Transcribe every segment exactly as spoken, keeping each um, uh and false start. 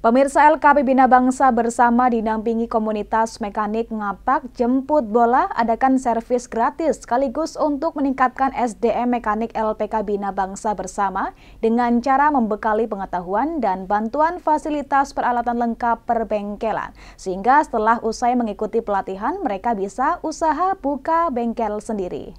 Pemirsa, L K P Bina Bangsa bersama dinampingi komunitas mekanik Ngapak Jemput Bola adakan servis gratis sekaligus untuk meningkatkan S D M mekanik L P K Bina Bangsa bersama dengan cara membekali pengetahuan dan bantuan fasilitas peralatan lengkap perbengkelan. Sehingga setelah usai mengikuti pelatihan, mereka bisa usaha buka bengkel sendiri.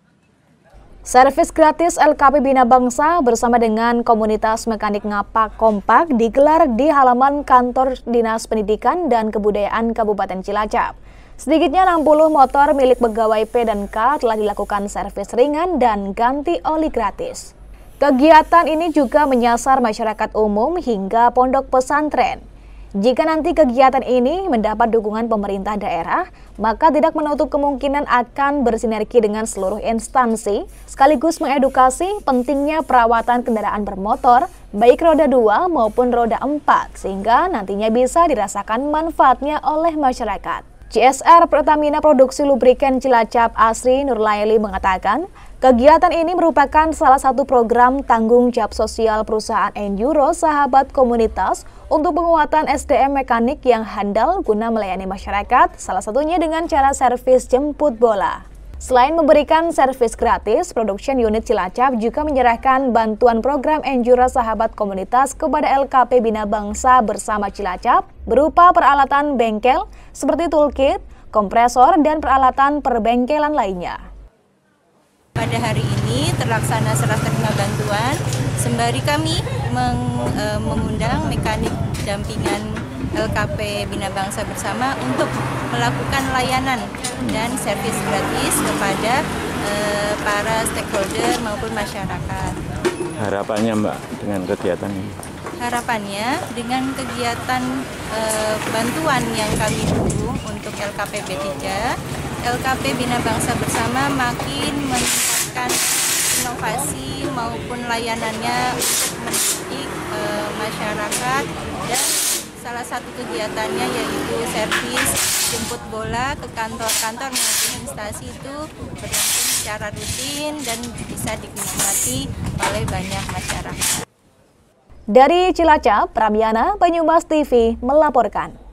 Servis gratis L K P Bina Bangsa bersama dengan komunitas mekanik Ngapak Kompak digelar di halaman kantor Dinas Pendidikan dan Kebudayaan Kabupaten Cilacap. Sedikitnya enam puluh motor milik pegawai P dan K telah dilakukan servis ringan dan ganti oli gratis. Kegiatan ini juga menyasar masyarakat umum hingga pondok pesantren. Jika nanti kegiatan ini mendapat dukungan pemerintah daerah, maka tidak menutup kemungkinan akan bersinergi dengan seluruh instansi, sekaligus mengedukasi pentingnya perawatan kendaraan bermotor, baik roda dua maupun roda empat, sehingga nantinya bisa dirasakan manfaatnya oleh masyarakat. C S R Pertamina Produksi Lubrikan Cilacap Asri Nurlaili mengatakan, kegiatan ini merupakan salah satu program tanggung jawab sosial perusahaan Enduro Sahabat Komunitas untuk penguatan S D M mekanik yang handal guna melayani masyarakat, salah satunya dengan cara servis jemput bola. Selain memberikan servis gratis, Production Unit Cilacap juga menyerahkan bantuan program Enduro Sahabat Komunitas kepada L K P Bina Bangsa bersama Cilacap berupa peralatan bengkel seperti toolkit, kompresor, dan peralatan perbengkelan lainnya. Pada hari ini terlaksana serah terima bantuan, sembari kami meng, e, mengundang mekanik dampingan L K P Bina Bangsa bersama untuk melakukan layanan dan servis gratis kepada e, para stakeholder maupun masyarakat. Harapannya Mbak dengan kegiatan ini? Harapannya dengan kegiatan e, bantuan yang kami dukung untuk L K P B tiga, L K P Bina Bangsa bersama makin meningkatkan inovasi maupun layanannya untuk mendidik e, masyarakat, dan salah satu kegiatannya yaitu servis jemput bola ke kantor-kantor maupun instansi itu berlangsung secara rutin dan bisa dinikmati oleh banyak masyarakat. Dari Cilacap, Pramiana, Banyumas T V melaporkan.